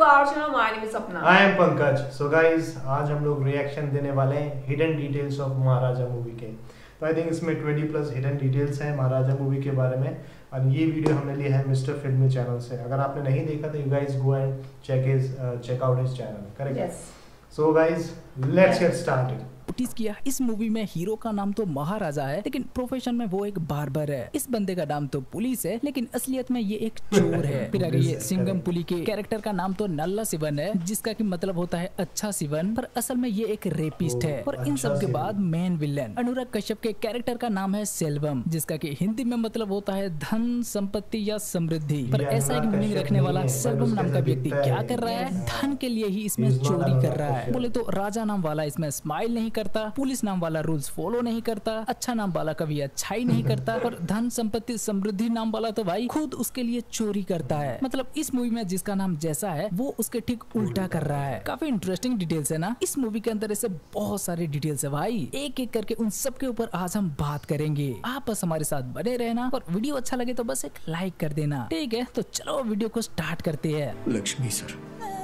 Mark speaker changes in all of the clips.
Speaker 1: our channel. My name is Sapna.
Speaker 2: I am Pankaj. So guys, आज हम लोग reaction देने वाले हैं hidden details of Maharaja movie के। तो आई थिंक इसमें 20+ हिडन डिटेल्स हैं महाराजा मूवी के बारे में, और ये वीडियो हमने लिया है मिस्टर फिल्मी चैनल से। अगर आपने नहीं देखा तो you guys go and check out his channel, correct?
Speaker 1: Yes.
Speaker 2: So guys, let's get started.
Speaker 3: Notice किया इस मूवी में हीरो का नाम तो महाराजा है, लेकिन प्रोफेशन में वो एक बार्बर है। इस बंदे का नाम तो पुलिस है, लेकिन असलियत में ये एक चोर है। फिर आगे ये सिंगम पुली के कैरेक्टर का नाम तो नल्ला सिवन है, जिसका की मतलब होता है अच्छा सिवन, पर असल में ये एक रेपिस्ट है। और इन सब के बाद मेन विलन अनुराग कश्यप के कैरेक्टर का नाम है सेल्वम, जिसका की हिंदी में मतलब होता है धन, संपत्ति या समृद्धि। पर ऐसा एक मीनिंग रखने वाला सेल्वम नाम का व्यक्ति क्या कर रहा है? धन के लिए ही इसमें चोरी कर रहा है। बोले तो राजा नाम वाला इसमें स्माइल नहीं करता, पुलिस नाम वाला रूल्स फॉलो नहीं करता, अच्छा नाम वाला कभी अच्छाई नहीं करता, और धन, संपत्ति, समृद्धि नाम वाला तो भाई खुद उसके लिए चोरी करता है। मतलब इस मूवी में जिसका नाम जैसा है वो उसके ठीक उल्टा कर रहा है। काफी इंटरेस्टिंग डिटेल्स है ना इस मूवी के अंदर। ऐसे बहुत सारे डिटेल्स है भाई, एक एक करके उन सब के ऊपर आज हम बात करेंगे। आप बस हमारे साथ बने रहना, और वीडियो अच्छा लगे तो बस एक लाइक कर देना, ठीक है? तो चलो वीडियो को स्टार्ट करते हैं।
Speaker 4: लक्ष्मी सर,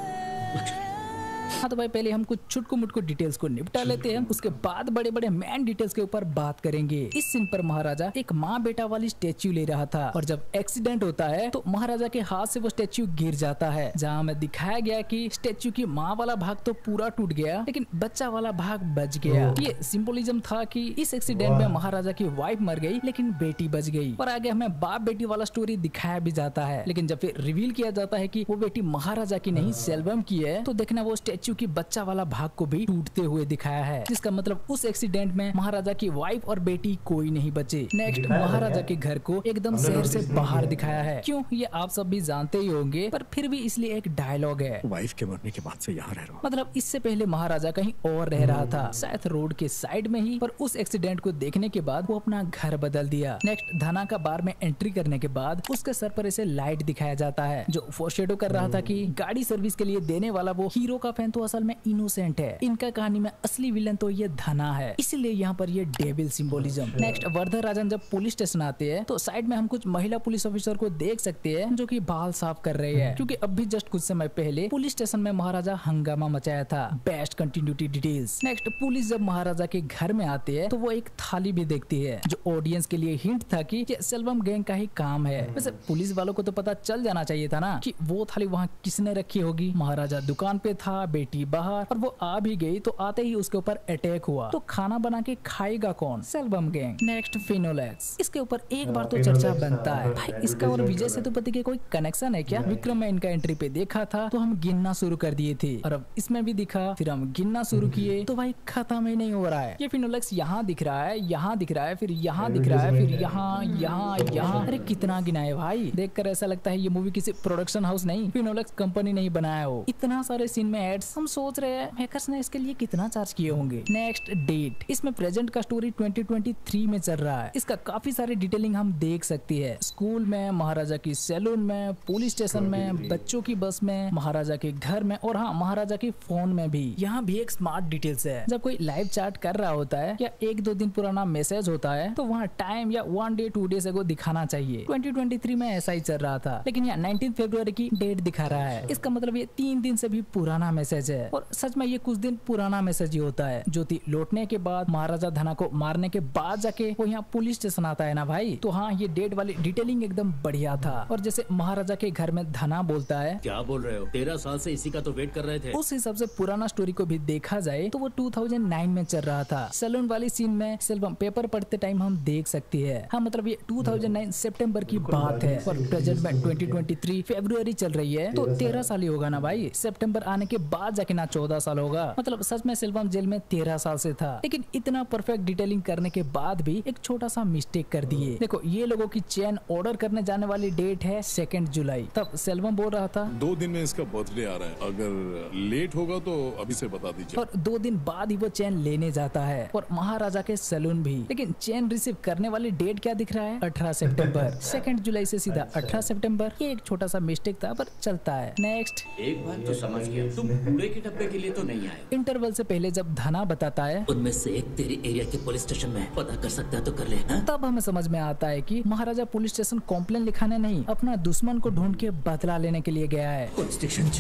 Speaker 3: हाँ तो भाई पहले हम कुछ छुटकू मुटकू डिटेल्स को निपटा लेते हैं, उसके बाद बड़े बड़े मैन डिटेल्स के ऊपर बात करेंगे। इस सीन पर महाराजा एक माँ बेटा वाली स्टेच्यू ले रहा था, और जब एक्सीडेंट होता है तो महाराजा के हाथ से वो स्टेच्यू गिर जाता है। जहाँ में दिखाया गया कि स्टेच्यू की माँ वाला भाग तो पूरा टूट गया, लेकिन बच्चा वाला भाग बच गया। ये सिंबोलिज्म था कि इस एक्सीडेंट में महाराजा की वाइफ मर गई, लेकिन बेटी बच गई। और आगे हमें बाप बेटी वाला स्टोरी दिखाया भी जाता है, लेकिन जब फिर रिवील किया जाता है कि वो बेटी महाराजा की नहीं सेल्वम की है, तो देखना वो स्टेच्यू की बच्चा वाला भाग को भी टूटते हुए दिखाया है, जिसका मतलब उस एक्सीडेंट में महाराजा की वाइफ और बेटी कोई नहीं बचे। नेक्स्ट, महाराजा के घर को एकदम शहर से बाहर दिखाया है। क्यों, ये आप सब भी जानते ही होंगे, पर फिर भी इसलिए एक डायलॉग है।
Speaker 4: वाइफ के मरने के बाद से यहाँ रह रहा हूँ।
Speaker 3: मतलब इससे पहले महाराजा कहीं और रह रहा था, शायद रोड के साइड में ही, पर उस एक्सीडेंट को देखने के बाद वो अपना घर बदल दिया। नेक्स्ट, धना का बार में एंट्री करने के बाद उसके सर पर ऐसे लाइट दिखाया जाता है, जो फोरशैडो कर रहा था कि गाड़ी सर्विस के लिए देने वाला वो हीरो का फैन तो असल में इनोसेंट है। इनका कहानी में असली विलन तो ये धना है, इसीलिए यहाँ पर ये devil symbolism. Next, Vardhan Rajan जब पुलिस स्टेशन आते हैं तो साइड में हम कुछ महिला पुलिस ऑफिसर को देख सकते हैं, जो कि बाल साफ कर रहे हैं, क्योंकि अभी जस्ट कुछ समय पहले पुलिस स्टेशन में महाराजा हंगामा मचाया था। Best continuity details. Next, police जब महाराजा के घर में आते हैं तो वो एक थाली भी देखती है, जो ऑडियंस के लिए हिंट था कि ये सेल्वम गैंग का ही काम है। वैसे पुलिस वालों को तो पता चल जाना चाहिए था ना कि वो थाली वहाँ किसने रखी होगी। महाराजा दुकान पे था, बेटी बाहर, और वो आ भी गई तो आते ही उसके ऊपर अटैक हुआ, तो खाना बना के खाएगा कौन? सेल्वम गैंग। नेक्स्ट, फिनोलेक्स। इसके ऊपर एक बार तो चर्चा बनता है भाई, इसका और विजय सेतुपति के कोई कनेक्शन है क्या? विक्रम में इनका एंट्री पे देखा था तो हम गिनना शुरू कर दिए थे, और अब इसमें भी दिखा, फिर हम गिनना शुरू किए तो भाई खत्म ही नहीं हो रहा है। ये फिनोलेक्स यहाँ दिख रहा है, यहाँ दिख रहा है, फिर यहाँ दिख रहा है, फिर यहाँ यहाँ यहाँ। अरे कितना गिना है भाई, देखकर ऐसा लगता है ये मूवी किसी प्रोडक्शन हाउस नहीं, फिनोलेक्स कंपनी नहीं बनाया हो। इतना सारे सीन में एड्स, हम सोच रहे हैं मेकर्स ने इसके लिए कितना चार्ज किए होंगे। Next, date. इसमें प्रेजेंट का स्टोरी 2023 में चल रहा है। इसका काफी सारी डिटेलिंग हम देख सकती है। स्कूल में, महाराजा की सैलून में, पुलिस स्टेशन में, बच्चों की बस में, महाराजा के घर में, और हाँ महाराजा के फोन में भी। यहाँ भी एक स्मार्ट डिटेल्स है। जब कोई लाइव चैट कर रहा होता है या 1-2 दिन पुराना मैसेज होता है तो वहाँ टाइम या 1 डे 2 डेज अगो दिखाना चाहिए। 2023 में ऐसा ही चल रहा था, लेकिन यहाँ 19 फरवरी की डेट दिखा रहा है। इसका मतलब ये 3 दिन से भी पुराना मैसेज है, और सच में ये कुछ दिन पुराना मैसेज ही होता है। ज्योति लौटने के बाद, महाराजा धना को मारने के बाद जाके वो यहाँ पुलिस स्टेशन आता है ना भाई। तो हाँ, ये डेट वाली डिटेलिंग एकदम बढ़िया था। और जैसे महाराजा के घर में धना बोलता है,
Speaker 5: क्या बोल रहे हो? 13 साल से इसी का तो वेट कर रहे थे।
Speaker 3: उस हिसाब से पुराना स्टोरी को भी देखा जाए तो वो 2009 में चल रहा था। सैलून वाली सीन में सेल्वम पेपर पढ़ते टाइम हम देख सकती है। हाँ मतलब ये 2009 सितंबर की बात है, और प्रेजेंट में 2023 फरवरी चल रही है, तो 13 साल ही होगा ना भाई। सितंबर आने के बाद जाके ना 14 साल होगा। मतलब सच में सेल्वम जेल में 13 साल से था, लेकिन इतना परफेक्ट डिटेलिंग करने के बाद भी एक छोटा सा मिस्टेक कर दिए। देखो, ये लोगों की चेन ऑर्डर करने जाने वाली डेट है 2 जुलाई। तब सेल्वम बोल रहा था
Speaker 6: 2 दिन में इसका बर्थडे आ रहा है, अगर लेट होगा तो अभी से बता दीजिए।
Speaker 3: और 2 दिन बाद ही वो चेन लेने जाता है, और महाराजा के सैलून भी। लेकिन चेन रिसीव करने वाली डेट क्या दिख रहा है? 18 सितंबर। 2 जुलाई से सीधा 18 सितंबर। ये एक छोटा सा मिस्टेक था, पर चलता है। नेक्स्ट,
Speaker 5: एक बात तो समझ गया, तुम पूरे के डब्बे के लिए तो नहीं आए।
Speaker 3: इंटरवल से पहले जब धना बताता है
Speaker 5: उनमें से एक तेरी एरिया के पुलिस स्टेशन में पता कर सकता है तो कर ले।
Speaker 3: तब हमें समझ में आता है कि महाराजा पुलिस स्टेशन कॉम्प्लेन लिखाने नहीं, अपना दुश्मन को ढूंढ के बदला लेने के लिए गया है।
Speaker 5: पुलिस स्टेशन जाऊंगा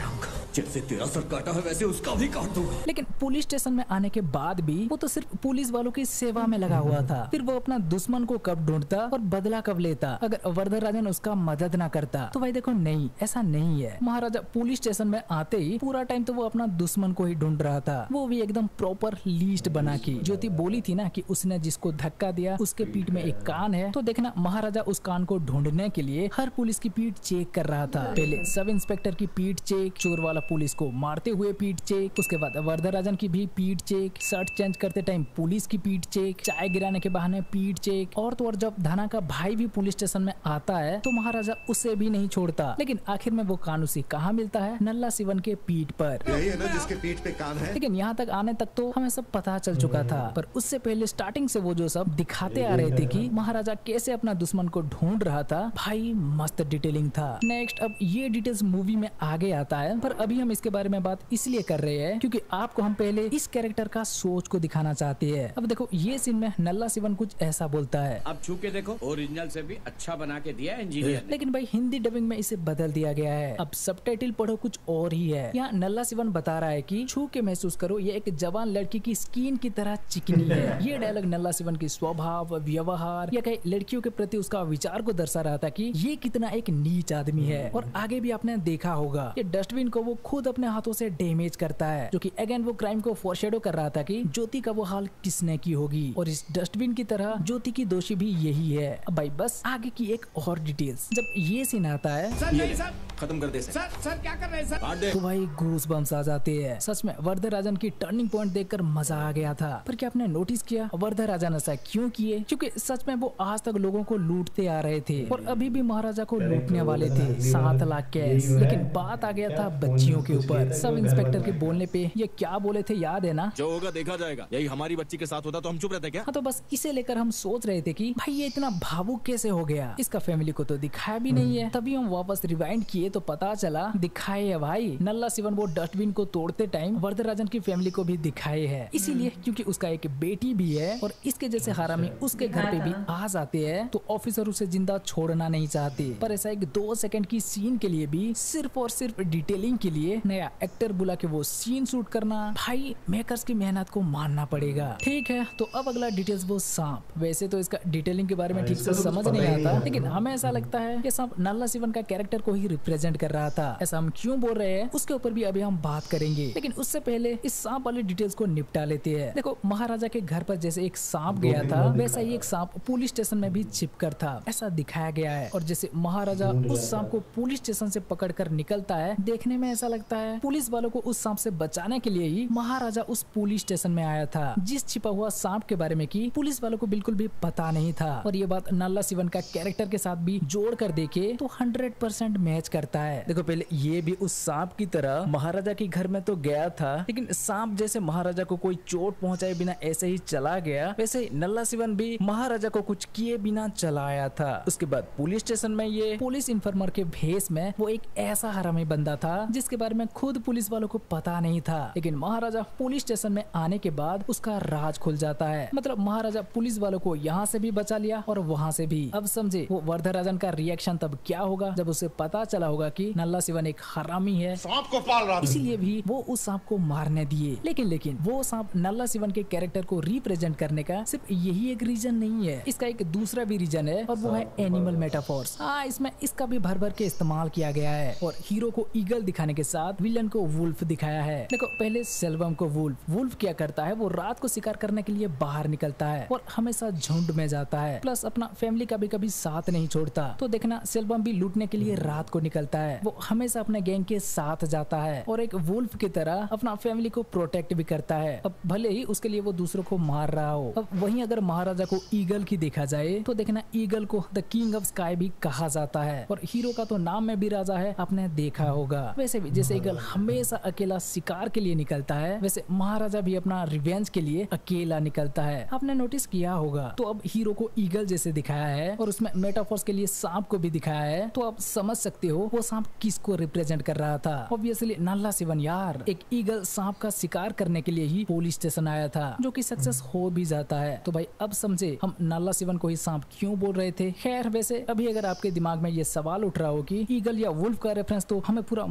Speaker 5: जैसे तेरा सर काटा है वैसे उसका भी काट दूंगा।
Speaker 3: लेकिन पुलिस स्टेशन में आने के बाद भी वो तो सिर्फ पुलिस वालों की सेवा में लगा हुआ था। फिर वो अपना दुश्मन को कब ढूंढता और बदला कब लेता अगर वरदराजन उसका मदद ना करता। तो भाई देखो नहीं, ऐसा नहीं है। महाराजा पुलिस स्टेशन में आते ही पूरा टाइम तो वो अपना दुश्मन को ही ढूंढ रहा था, वो भी एकदम प्रॉपर लिस्ट बना के। ज्योति बोली थी ना कि उसने जिसको धक्का दिया उसके पीठ में एक कान है, तो देखना महाराजा उस कान को ढूंढने के लिए हर पुलिस की पीठ चेक कर रहा था। पहले सब इंस्पेक्टर की पीठ चेक, चोर वाला पुलिस को मारते हुए पीठ चेक, उसके बाद वरदराजन की भी पीठ चेक, शर्ट चेंज करते टाइम पुलिस की पीठ चेक, चाय गिराने के बहाने पीठ चेक। और तो और जब धना का भाई भी पुलिस स्टेशन में आता है तो महाराजा उसे भी नहीं छोड़ता। लेकिन आखिर में वो कान उसे कहाँ मिलता है? नल्ला सिवन के पीठ पर।
Speaker 1: यही है ना जिसके पीठ पे कान है।
Speaker 3: लेकिन यहाँ तक आने तक तो हमें सब पता चल चुका था, पर उससे पहले स्टार्टिंग से वो जो सब दिखाते आ रहे थे कि महाराजा कैसे अपना दुश्मन को ढूंढ रहा था, भाई मस्त डिटेलिंग था। नेक्स्ट अब ये डिटेल्स मूवी में आगे आता है, पर अभी हम इसके बारे में बात इसलिए कर रहे हैं क्योंकि आपको हम पहले इस कैरेक्टर का सोच को दिखाना चाहते हैं। अब देखो ये सीन में नल्ला सिवन कुछ ऐसा बोलता है,
Speaker 7: अब छू के देखो, ओरिजिनल से भी अच्छा बना के दिया है इंजीनियर।
Speaker 3: लेकिन भाई हिंदी डबिंग में इसे बदल दिया गया है। अब सबटाइटल पढ़ो कुछ और ही है। यहाँ नल्ला सिवन बता रहा है कि छू के महसूस करो, ये एक जवान लड़की की स्किन की तरह चिकनी है। ये डायलॉग नल्ला सिवन की स्वभाव, व्यवहार या कई लड़कियों के प्रति उसका विचार को दर्शा रहा था कि ये कितना एक नीच आदमी है। और आगे भी आपने देखा होगा ये डस्टबिन को वो खुद अपने हाथों से डैमेज करता है, जो कि अगेन वो क्राइम को फोरशैडो कर रहा था कि ज्योति का वो हाल किसने की होगी। और इस डस्टबिन की तरह ज्योति की दोषी भी यही है। अब भाई बस आगे की एक और डिटेल्स, जब ये सीन आता है
Speaker 7: सर नहीं सर,
Speaker 1: खत्म कर दे
Speaker 7: सर सर क्या कर रहे हैं सर?
Speaker 3: तो भाई गूस बम्स आ जाते हैं। सच में वरदराजन की टर्निंग पॉइंट देखकर मजा आ गया था। पर क्या आपने नोटिस किया वरदराजन ऐसा क्यों किए? क्योंकि सच में वो आज तक लोगों को लूटते आ रहे थे और अभी भी महाराजा को लूटने वाले थे। 7 लाख कैश। लेकिन बात आ गया था बच्चियों के ऊपर। सब इंस्पेक्टर के बोलने पे ये क्या बोले थे याद है ना?
Speaker 4: जो होगा देखा जाएगा। यही हमारी बच्ची के साथ होता तो हम चुप रहते क्या?
Speaker 3: हाँ, तो बस इसे लेकर हम सोच रहे थे कि भाई ये इतना भावुक कैसे हो गया, इसका फैमिली को तो दिखाया भी नहीं है। तभी हम वापस रिवाइंड किए तो पता चला दिखाए है भाई। नल्ला सिवन वो डस्टबिन को तोड़ते टाइम वरदराजन की फैमिली को भी दिखाए है, इसीलिए क्योंकि उसका एक बेटी भी है और इसके जैसे हरामी उसके घर पे भी आ जाते हैं तो ऑफिसर उसे जिंदा छोड़ना नहीं चाहते। पर ऐसा एक 2 सेकंड की सीन के लिए भी सिर्फ और सिर्फ डिटेलिंग के लिए नया एक्टर बुला के वो सीन शूट करना, भाई मेकर्स की मेहनत को मानना पड़ेगा। ठीक है, तो अब अगला डिटेल्स वो सांप। वैसे तो इसका डिटेलिंग के बारे में ठीक से समझ नहीं आता, लेकिन हमें ऐसा लगता है ये सांप नल्ला सिवन का कैरेक्टर को ही रिप्रेजेंट कर रहा था। ऐसा हम क्यों बोल रहे हैं उसके ऊपर भी अभी हम बात करेंगे, लेकिन उससे पहले इस सांप वाले डिटेल्स को निपटा लेते हैं। देखो महाराजा के घर पर जैसे एक सांप गया था, वैसा ही एक सांप पुलिस स्टेशन में भी छिपकर था, ऐसा दिखाया गया है। और जैसे महाराजा उस सांप को पुलिस स्टेशन से पकड़कर निकलता है, देखने में ऐसा लगता है पुलिस वालों को उस सांप से बचाने के लिए ही महाराजा उस पुलिस स्टेशन में आया था, जिस छिपा हुआ सांप के बारे में की पुलिस वालों को बिल्कुल भी पता नहीं था। और ये बात नल्ला सिवन का कैरेक्टर के साथ भी जोड़ कर देखे तो 100% मैच करता है। देखो पहले ये भी उस सांप की तरह महाराजा के घर में तो गया था, लेकिन सांप जैसे महाराजा को कोई चोट पहुंचाए बिना ऐसे ही चला गया, वैसे नल्ला सिवन भी महाराजा को कुछ किए बिना चला आया था। उसके बाद पुलिस स्टेशन में ये पुलिस इन्फॉर्मर के भेस में वो एक ऐसा हरामी बंदा था जिसके बारे में खुद पुलिस वालों को पता नहीं था, लेकिन महाराजा पुलिस स्टेशन में आने के बाद उसका राज खुल जाता है। मतलब महाराजा पुलिस वालों को यहाँ से भी बचा लिया और वहाँ से भी। अब समझे वो वरदराजन का रिएक्शन तब क्या होगा जब उसे पता चला होगा कि नल्ला सिवन एक हरामी है,
Speaker 1: सांप को पाल रहा था,
Speaker 3: इसीलिए भी वो उस सांप को मारने दिए। लेकिन वो सांप नल्ला सिवन के कैरेक्टर को रिप्रेजेंट करने का सिर्फ यही एक रीजन नहीं है, इसका एक दूसरा भी रीजन है और वो है एनिमल मेटाफोर्स। हाँ, इसमें इसका भी भर भर के इस्तेमाल किया गया है और हीरो को ईगल दिखाने के साथ विलन को वुल्फ दिखाया है। देखो पहले सेल्वम को वुल्फ क्या करता है, वो रात को शिकार करने के लिए बाहर निकलता है और हमेशा झुंड में जाता है, प्लस अपना फैमिली का भी कभी साथ नहीं छोड़ता। तो देखना सेल्वम भी लूटने के लिए रात को निकलता है, वो हमेशा अपने गैंग के साथ जाता है और एक वुल्फ की तरह अपना फैमिली को प्रोटेक्ट भी करता है। अब भले ही उसके लिए वो दूसरों को मार रहा हो। अब वहीं अगर महाराजा को ईगल की देखा जाए तो देखना ईगल को द किंग ऑफ स्काई भी कहा जाता है और हीरो का तो नाम में भी राजा है, आपने देखा होगा। वैसे भी जैसे ईगल हमेशा अकेला शिकार के लिए निकलता है, वैसे महाराजा भी अपना रिवेंज के लिए अकेला निकलता है, आपने नोटिस किया होगा। तो अब हीरो को ईगल जैसे दिखाया है और उसमें मेटाफोर्स के लिए सांप को भी दिखाया है, तो आप समझ सकते हो वो सांप किसको रिप्रेजेंट कर रहा था। ऑब्वियसली नल्ला सिवन यार। एक ईगल सांप का शिकार करने के लिए ही पुलिस स्टेशन आया था, जो कि सक्सेस हो भी जाता है। तो भाई अब समझे हम नल्ला सिवन को ही सांप क्यों बोल रहे थे। खैर वैसे अभी अगर आपके दिमाग में ये सवाल उठ रहा हो कि ईगल या वुल्फ का रेफरेंस तो हमें पूरा मूवी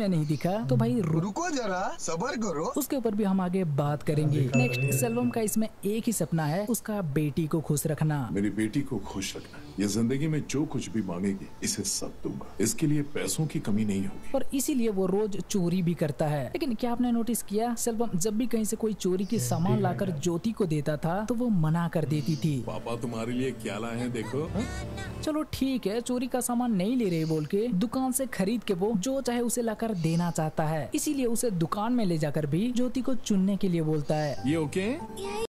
Speaker 3: में नहीं दिखा तो भाई
Speaker 8: रुको जरा, सब्र करो।
Speaker 3: उसके ऊपर भी हम आगे बात करेंगे। नेक्स्ट, सेल्वम का इसमें एक ही सपना है, उसका बेटी को खुश रखना।
Speaker 6: मेरी बेटी को खुश रखना। ये जिंदगी में जो कुछ भी मांगेगी इसे सब दूंगा। इसके लिए पैसों की कमी नहीं होगी।
Speaker 3: और इसीलिए वो रोज चोरी भी करता है। लेकिन क्या आपने नोटिस किया, सेल्वम जब भी कहीं से कोई चोरी की सामान लाकर ज्योति को देता था तो वो मना कर देती थी।
Speaker 6: पापा तुम्हारे लिए क्या लाए हैं देखो।
Speaker 3: चलो ठीक है, चोरी का सामान नहीं ले रहे बोल के दुकान से खरीद के वो जो चाहे उसे लाकर देना चाहता है। इसीलिए उसे दुकान में ले जाकर भी ज्योति को चुनने के लिए बोलता है।
Speaker 6: ये ओके?